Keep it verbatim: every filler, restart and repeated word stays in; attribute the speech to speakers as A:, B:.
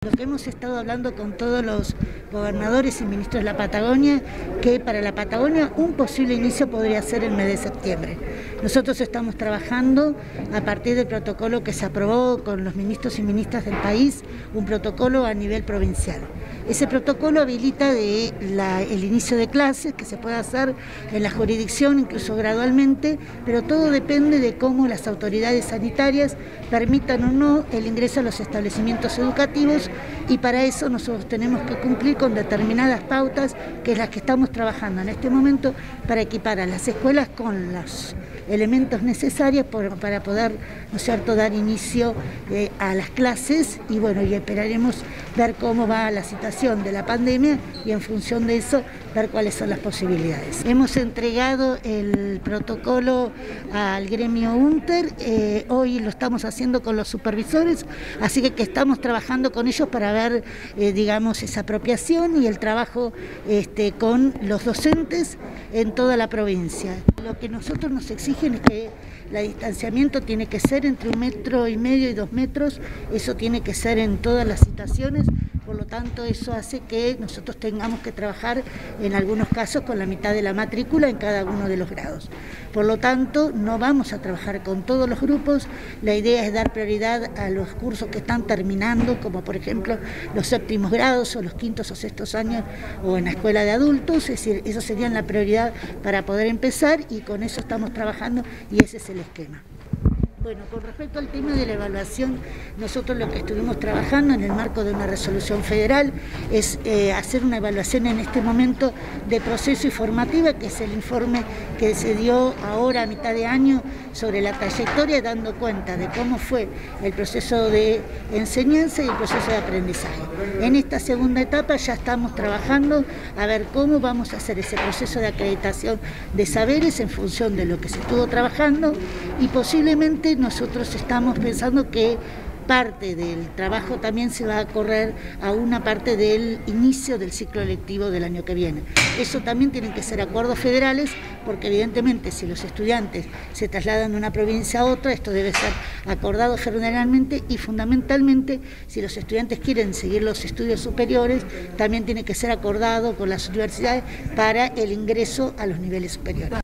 A: Lo que hemos estado hablando con todos los gobernadores y ministros de la Patagonia, que para la Patagonia un posible inicio podría ser el mes de septiembre. Nosotros estamos trabajando a partir del protocolo que se aprobó con los ministros y ministras del país, un protocolo a nivel provincial. Ese protocolo habilita de la, el inicio de clases, que se puede hacer en la jurisdicción, incluso gradualmente, pero todo depende de cómo las autoridades sanitarias permitan o no el ingreso a los establecimientos educativos, y para eso nosotros tenemos que cumplir con determinadas pautas, que es las que estamos trabajando en este momento, para equipar a las escuelas con los elementos necesarios por, para poder, ¿no es cierto?, dar inicio eh, a las clases, y bueno, y esperaremos ver cómo va la situación de la pandemia y en función de eso ver cuáles son las posibilidades. Hemos entregado el protocolo al gremio UNTER, eh, hoy lo estamos haciendo con los supervisores, así que, que estamos trabajando con ellos para ver, eh, digamos, esa apropiación y el trabajo este, con los docentes en toda la provincia. Lo que nosotros nos exigen es que el distanciamiento tiene que ser entre un metro y medio y dos metros, eso tiene que ser en todas las situaciones. Por lo tanto, eso hace que nosotros tengamos que trabajar en algunos casos con la mitad de la matrícula en cada uno de los grados. Por lo tanto, no vamos a trabajar con todos los grupos. La idea es dar prioridad a los cursos que están terminando, como por ejemplo los séptimos grados o los quintos o sextos años o en la escuela de adultos. Es decir, eso sería la prioridad para poder empezar, y con eso estamos trabajando y ese es el esquema. Bueno, con respecto al tema de la evaluación, nosotros lo que estuvimos trabajando en el marco de una resolución federal es eh, hacer una evaluación en este momento de proceso y formativa, que es el informe que se dio ahora a mitad de año sobre la trayectoria, dando cuenta de cómo fue el proceso de enseñanza y el proceso de aprendizaje. En esta segunda etapa ya estamos trabajando a ver cómo vamos a hacer ese proceso de acreditación de saberes en función de lo que se estuvo trabajando, y posiblemente nosotros estamos pensando que parte del trabajo también se va a correr a una parte del inicio del ciclo lectivo del año que viene. Eso también tienen que ser acuerdos federales, porque evidentemente si los estudiantes se trasladan de una provincia a otra, esto debe ser acordado federalmente, y fundamentalmente si los estudiantes quieren seguir los estudios superiores, también tiene que ser acordado con las universidades para el ingreso a los niveles superiores.